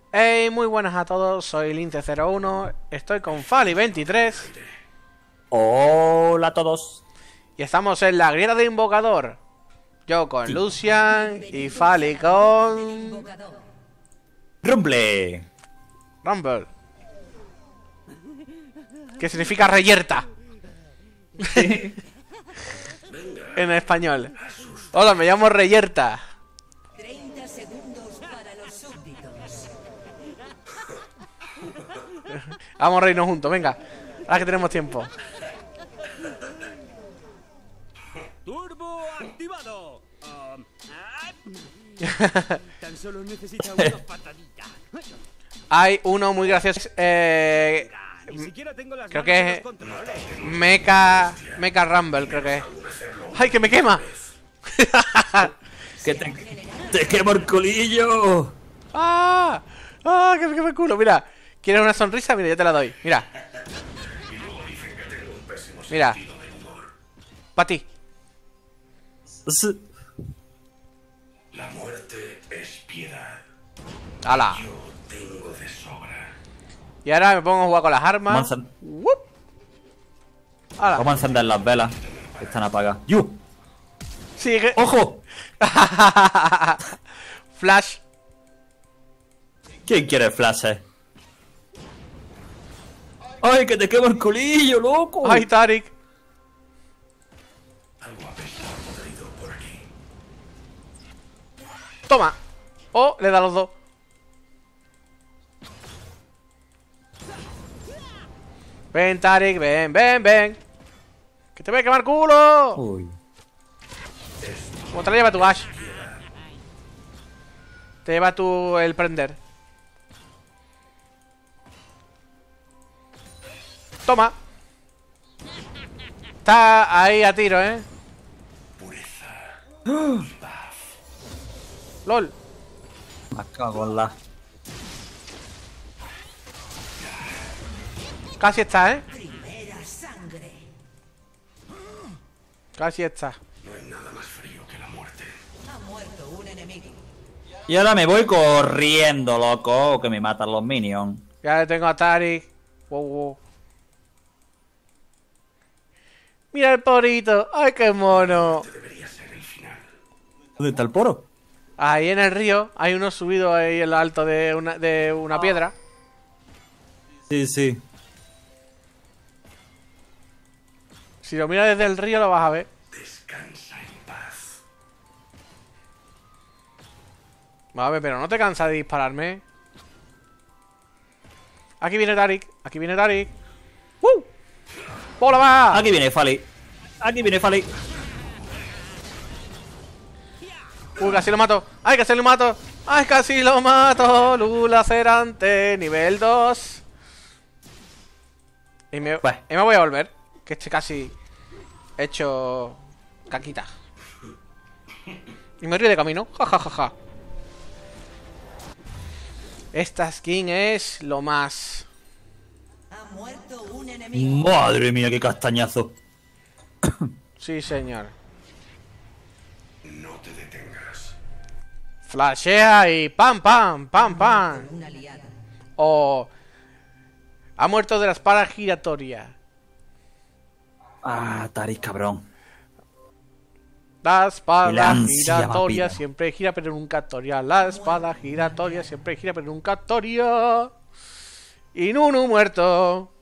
Hey, muy buenas a todos, soy Lince01, estoy con Fali23 Hola a todos. y estamos en la grieta de invocador. Yo con Lucian y Fali con... Rumble. Rumble. Que significa reyerta. En español. Hola, me llamo Reyerta. 30 segundos para los súbditos. Vamos a reírnos juntos, venga. Ahora que tenemos tiempo. ¡Turbo activado! Tan solo necesita una patadita. Hay uno muy gracioso. Ni siquiera tengo las Creo manos que en es los controles. Mecha Rumble, creo que es. ¡Ay, que me quema! Que te quemo el colillo. ¡Ah! ¡Ah! ¡Que me quema el culo! Mira, ¿quieres una sonrisa? Mira, yo te la doy. Mira. Mira. Pa' ti. La muerte es piedad. ¡Hala! Yo tengo de sobra. Y ahora me pongo a jugar con las armas. Vamos ¡Wup! ¡Hala! a encender las velas. Que están apagadas. ¡Yu! ¡Sigue! ¡Ojo! Flash. ¿Quién quiere flashes? ¡Ay, que te quemo el colillo, loco! ¡Ay, Tarik! Algo apesta podrido por aquí. ¡Toma! Oh, le da los dos. Ven, Tarik, ven, ven, ven. ¡Que te voy a quemar culo! Uy. Como te la lleva tu Ash. Te lleva tu el prender. Toma. Está ahí a tiro, ¿eh? LOL. Me cago en la... Casi está, ¿eh? Primera sangre. Casi está. No hay nada más frío que la muerte. Ha muerto un enemigo. Y ahora me voy corriendo, loco, que me matan los minions. Ya le tengo a Tarik. Wow, wow. Mira el porito. ¡Ay, qué mono! Debería ser el final. ¿Dónde está el poro? Ahí en el río hay uno subido ahí en lo alto de una piedra. Sí, sí. Si lo miras desde el río lo vas a ver. Descansa en paz. Vale, pero no te cansas de dispararme. Aquí viene Tarik. Aquí viene Tarik. ¡Uh! ¡Bola va! Aquí viene Fali. Aquí viene Fali. Uy, casi lo mato. ¡Ay, casi lo mato! ¡Ay, casi lo mato! Lula Cerante, nivel 2. Y me voy a volver. Que estoy casi hecho caquita. Y me río de camino. Ja, ja, ja, ja. Esta skin es lo más. Ha muerto un enemigo. Madre mía, qué castañazo. Sí, señor. No te detengas. Flashea y pam, pam, pam, pam. Un aliado. O ha muerto de la espada giratoria. Ah, Tarik, cabrón. La El espada ansia giratoria vampiro. siempre gira pero nunca actoria. La espada giratoria siempre gira pero nunca actoria. Y Nunu muerto.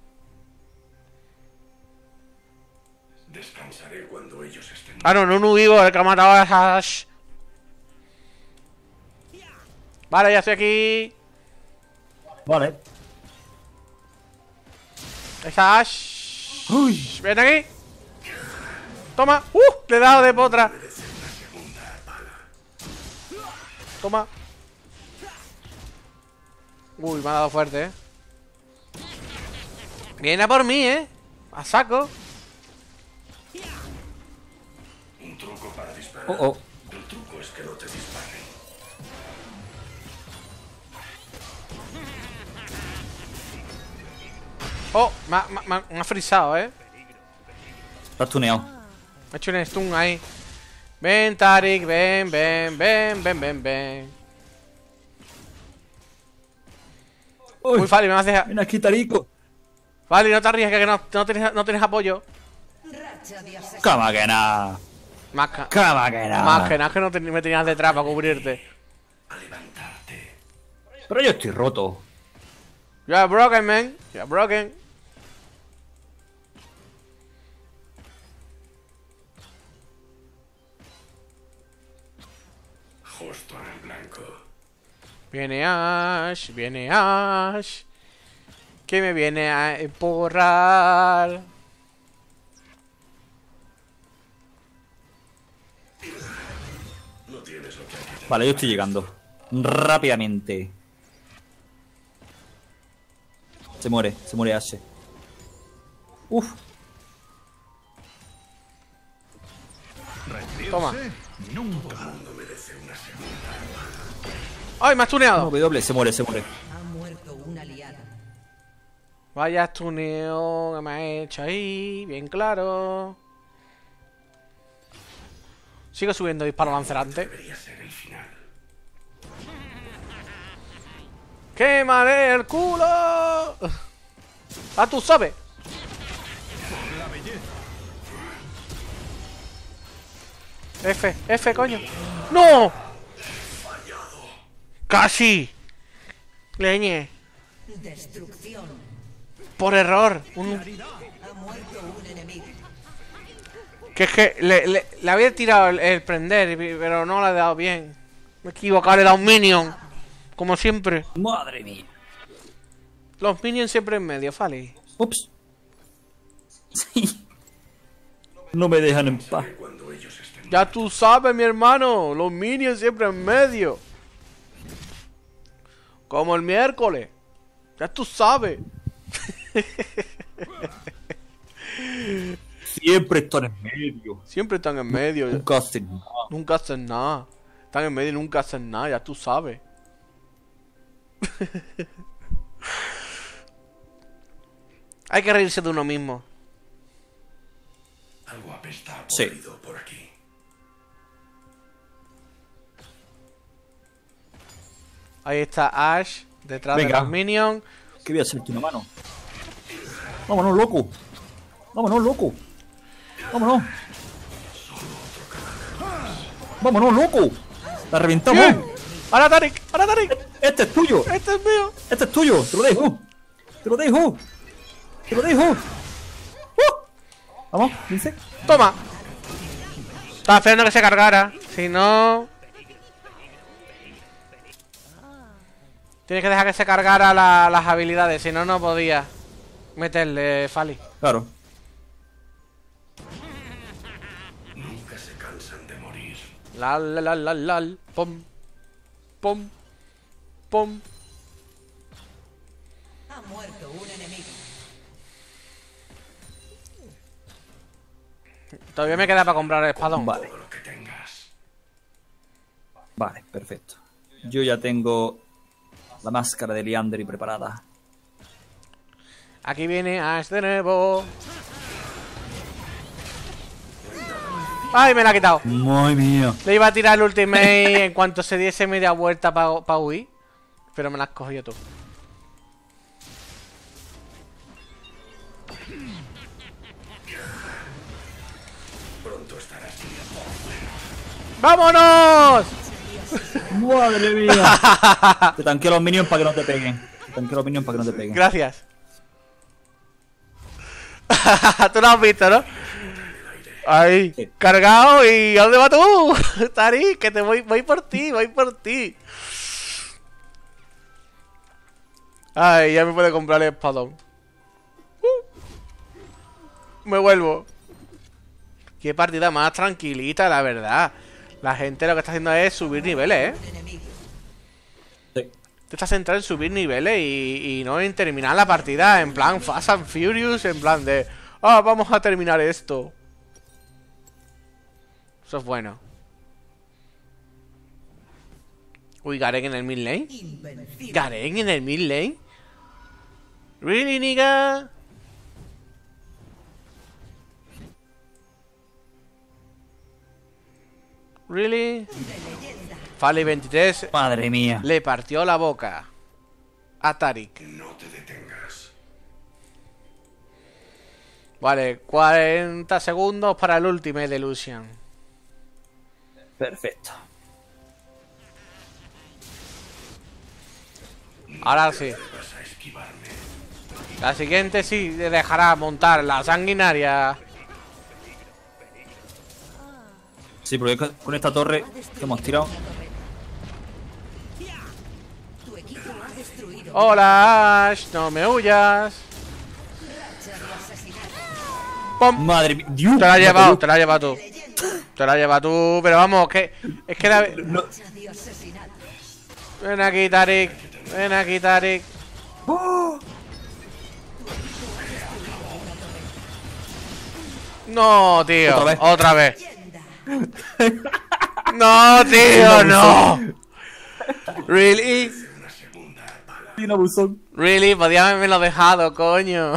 Descansaré cuando ellos estén. Ah, no, Nunu vivo, el que ha matado a Ash. Vale, ya estoy aquí. Vale. Esa Ash. Uy. Ven aquí. Toma. Le he dado de potra. Toma. Uy, me ha dado fuerte, Viene a por mí, a saco. Un truco para disparar. Oh, oh. El truco es que no te disparen. Oh, me ha frisado, Lo has tuneado. Me ha hecho un stun ahí. Ven, Tarik, ven, ven, ven, ven, ven, ven. Uy, Fali, me vas a dejar. Ven aquí, Tarico. Fali, no te arriesgues que no tienes apoyo. Racha de asesinato. Cama que nada. Más que nada que no me tenías detrás para cubrirte. A levantarte. Pero yo estoy roto. You're broken, man. You're broken. Justo en el blanco. Viene Ash, viene Ash. Que me viene a empurrar. No tienes lo que hay que tener. Vale, yo estoy llegando. Rápidamente. Se muere Ashe. Uf. Toma. Nunca. El mundo merece una segunda. ¡Ay, me has tuneado! W, se muere. Ha muerto una aliada. Vaya tuneo que me ha hecho ahí, bien claro. Sigo subiendo disparo lancerante. Debería ser el final. ¡Quémale el culo! ¡Ah, tú sabes! F, coño. ¡No! ¡Casi! Leñe. Destrucción. Por error. Ha muerto un enemigo. Que es que le había tirado el prender, pero no le he dado bien. Me he equivocado, le he dado un minion. Como siempre. Madre mía. Los minions siempre en medio, Fali. Ups. Sí. No me dejan en paz. Cuando ellos estén. Ya tú sabes, mi hermano. Los minions siempre en medio. Como el miércoles. Ya tú sabes. Siempre están en medio. Siempre están en medio. Nunca hacen nada. Nunca hacen nada. Están en medio y nunca hacen nada, ya tú sabes. Hay que reírse de uno mismo. Algo apesta Sí. podrido por aquí. Ahí está Ash, detrás de Venga. los minions. ¿Qué voy a hacerte una mano? Vámonos, loco. Vámonos, loco. Vámonos. Vámonos, loco. La reventamos. ¡Bien! ¡Ahora Tarik! ¡Ahora Tarik! Este es tuyo. ¡Este es mío! Este es tuyo. Te lo dejo. Te lo dejo. Te lo dejo. Vamos, dice. ¡Toma! Estaba esperando que se cargara. Si no... Tienes que dejar que se cargara las habilidades. Si no, no podía meterle, Fali. Claro. Nunca se cansan de morir. Lal. Pom. Pom. Pom. Ha muerto un enemigo. Todavía me queda para comprar el espadón. Vale. Todo lo que tengas. Vale, perfecto. Yo ya tengo la máscara de Liandry preparada. Aquí viene Ash de nuevo. ¡Ay, me la ha quitado! Muy mío. Le iba a tirar el ultimate en cuanto se diese media vuelta para huir. Pero me la has cogido tú. Pronto estarás bien. ¡Vámonos! Madre mía. Te tanqueo los minions para que no te peguen. Te tanqueo los minions para que no te peguen. Gracias. Tú lo has visto, ¿no? Ahí, Sí. cargado y ¿a dónde vas tú? Tarik, que te voy por ti, voy por ti. Ay, ya me puede comprar el espadón. Me vuelvo. Qué partida más tranquilita, la verdad. La gente lo que está haciendo es subir niveles, ¿eh? Un enemigo. Sí. Te estás centrado en subir niveles y no en terminar la partida en plan Fast and Furious, en plan de... Ah, vamos a terminar esto. Eso es bueno. Uy, Garen en el mid lane. Invencible. Garen en el mid lane. Really, nigga. Really. De leyenda. Fali 23 Madre mía. le partió la boca a Tarik. No te detengas. Vale, 40 segundos para el ultimate de Lucian. Perfecto. Ahora sí. Vas a esquivarme. La siguiente sí dejará montar la sanguinaria. Sí, porque con esta torre que hemos tirado. Tu equipo ha destruido. Hola, Ash, no me huyas. ¡Pum! Madre mía. Dios, Te la has me llevado, pegó. te la has llevado tú. Te la has llevado tú, pero vamos, que es que la... De asesinato. Ven aquí, Tarik. Ven aquí, Tarik. No, tío. Otra vez. Otra vez. Leyenda. No, tío, no. Really? Tiene abusón. Really, podía haberme dejado, coño.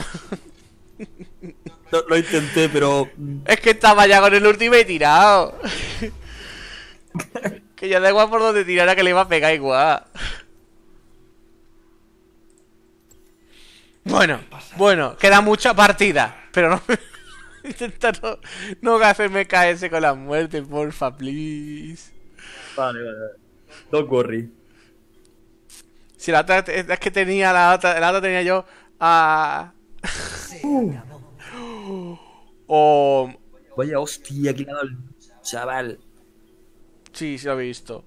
Lo intenté, pero. Es que estaba ya con el ultimate tirado. Que ya da igual por donde tirara que le iba a pegar igual. Bueno, queda mucha partida. Pero no. Intenta no hacerme caerse con la muerte, porfa, please. Vale. Don't worry. Si la otra es que tenía la otra tenía yo a. Se acabó. O. Vaya hostia, que le ha dado el chaval. Sí, lo he visto.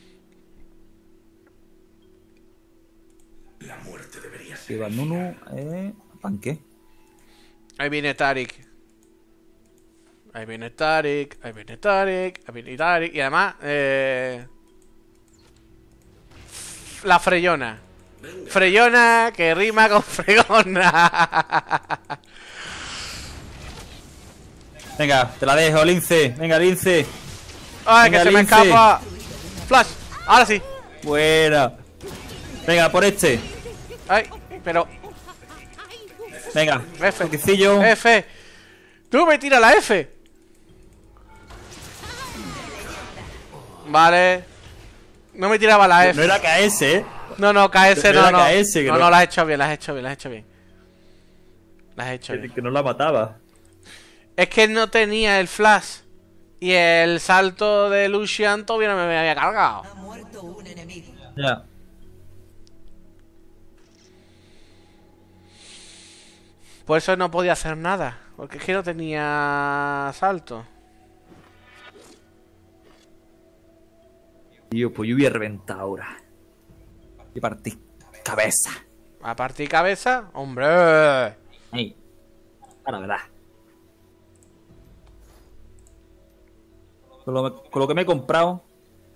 La muerte debería ser. Lleva Nunu, panque. Ahí viene Tarik. Ahí viene Tarik. Ahí viene Tarik. Ahí viene Tarik. Y además, la Freyona. Freyona que rima con fregona. Venga, te la dejo, Lince. Venga, Lince. Ay, Venga, que se me Lince. escapa. Flash. Ahora sí. Buena. Venga, por este. Ay, pero. Venga, F. toquecillo. F. Tú me tira la F. Vale. No me tiraba la F. No era KS, No, KS No no, era no. KS, que No, no. no, la has hecho bien, la has hecho bien, la has hecho bien. La has hecho bien. Que no la mataba. Es que no tenía el flash. Y el salto de Lucian todavía no me había cargado. Ha muerto un enemigo. Ya. Por eso no podía hacer nada. Porque es que no tenía salto. Tío, pues yo voy a reventar ahora. Y partí cabeza. A partir cabeza, hombre. Ey. Ahora verás. Con lo que me he comprado.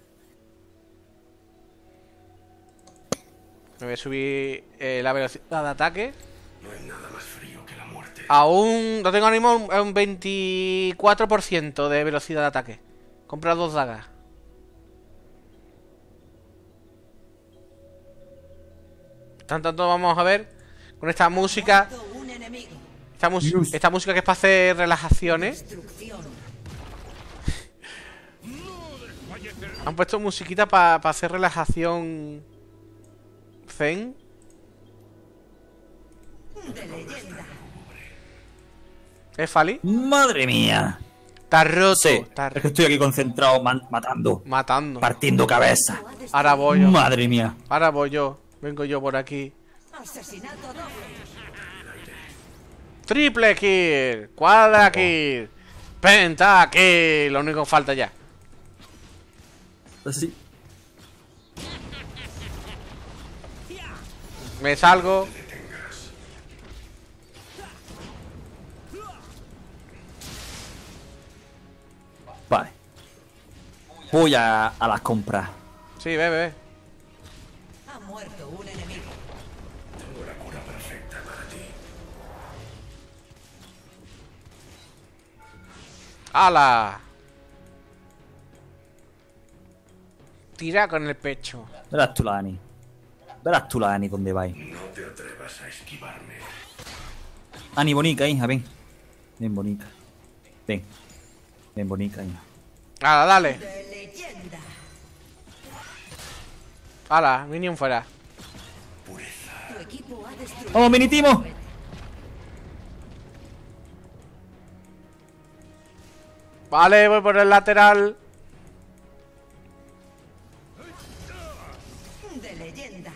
Me voy a subir la velocidad de ataque. No hay nada más frío que la muerte. Aún no tengo ahora mismo un 24% de velocidad de ataque. Compra 2 dagas. Tanto vamos a ver con esta música. Muerto un enemigo. Esta música que es para hacer relajaciones. Destrucción. Han puesto musiquita para hacer relajación zen. De leyenda. ¿Es Fali? ¡Madre mía! Está roto. Sí, Está es que estoy aquí concentrado matando. matando. Partiendo cabeza. Ahora voy yo. Madre mía. Ahora voy yo. Vengo yo por aquí. Asesinato doble. Triple kill. Cuadra kill. Penta kill. Lo único que falta ya. Así. Me salgo. Vale. Voy a las compras. Sí, ve. Ha muerto un enemigo. Tengo la cura perfecta para ti. ¡Hala! Tira con el pecho. Verás tú, Lani. Verás tú, Lani, dónde vais. No te atrevas a esquivarme. Ani, bonica, hija, ven. Ven, bonica. Ven. Ven, bonica, hija. ¡Hala, dale! De leyenda. ¡Hala! Minion fuera. Pureza. Tu equipo ha destruido. ¡Vamos, Minitimo! Vale, voy por el lateral. De leyenda.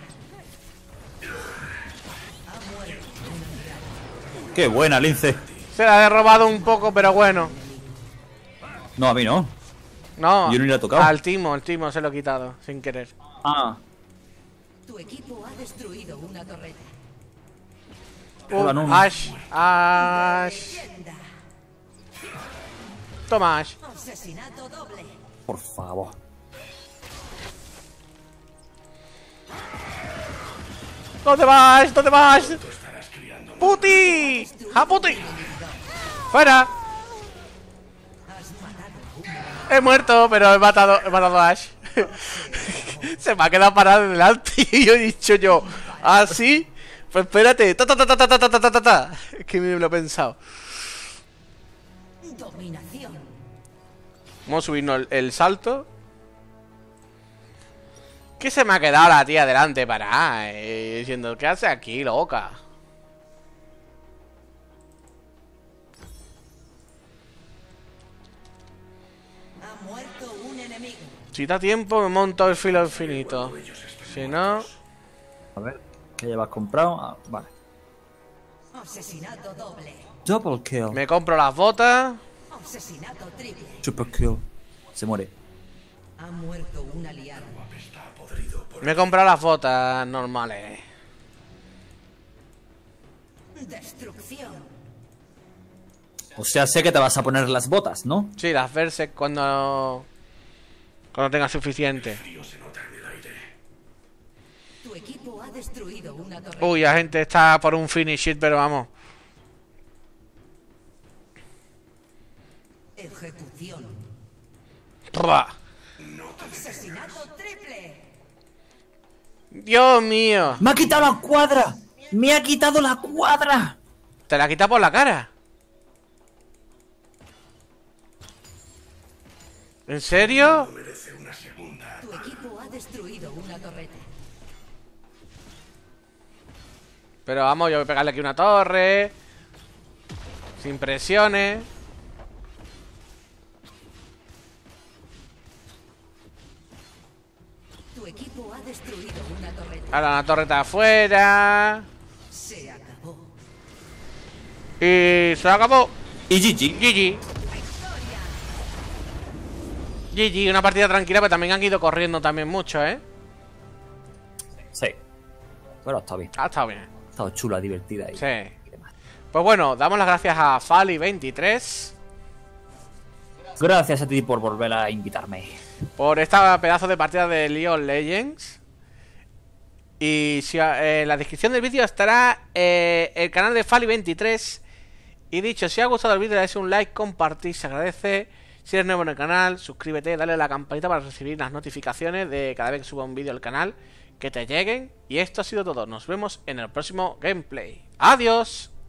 Ha muerto un enemigo. ¡Qué buena, Lince! Se la he robado un poco, pero bueno. No, a mí no. No, Yo ni la he tocado. al Timo, el Timo se lo he quitado, sin querer. Ah, Tu equipo ha destruido una torreta. Hola, no. Ash, Ash. Leyenda. Toma, Ash. Asesinato doble. por favor. ¿Dónde vas? ¿Dónde vas? ¡Puti! ¡Ja, puti! ¡Fuera! He muerto, pero he matado a Ash. Se me ha quedado parado delante y yo he dicho yo, ¿ah, sí? Pues espérate. Ta, ta, ta, ta, ta, ta, ta, ta, ta, ta. Es que me lo he pensado. Dominación. Vamos a subirnos el salto. ¿Qué se me ha quedado la tía delante para? Diciendo, ¿qué hace aquí, loca? Ha muerto un enemigo. Si da tiempo, me monto el filo infinito. Si no... A ver, ¿qué llevas comprado? Ah, vale. Asesinato doble. Double kill. Me compro las botas. Asesinato triple. Super kill. Se muere. Ha muerto un aliado. Me he comprado las botas normales. Destrucción. O sea, sé que te vas a poner las botas, ¿no? Sí, las Berserk cuando tenga suficiente. Tu equipo ha destruido una torreta. Uy, la gente está por un finish it, pero vamos. Ejecución. ¡Pua! Asesinato triple. Dios mío. ¡Me ha quitado la cuadra! ¡Me ha quitado la cuadra! Te la quita por la cara. ¿En serio? Tu equipo ha destruido una torreta. Pero vamos, yo voy a pegarle aquí una torre. Sin presiones. Tu equipo ha destruido una torreta. Ahora una torreta afuera. Se acabó. Y se acabó. Y GG. GG. GG, una partida tranquila, pero también han ido corriendo también mucho, ¿eh? Sí. Pero está bien. Ha estado bien. Ha estado chula, divertida y, Sí. y demás. Pues bueno, damos las gracias a Fali23 Gracias a ti por volver a invitarme. por esta pedazo de partida de League of Legends. Y si, en la descripción del vídeo estará el canal de Fali23. Y dicho, si os ha gustado el vídeo, dais un like, compartir, se agradece. Si eres nuevo en el canal, suscríbete, dale a la campanita para recibir las notificaciones de cada vez que suba un vídeo al canal, que te lleguen. Y esto ha sido todo, nos vemos en el próximo gameplay. ¡Adiós!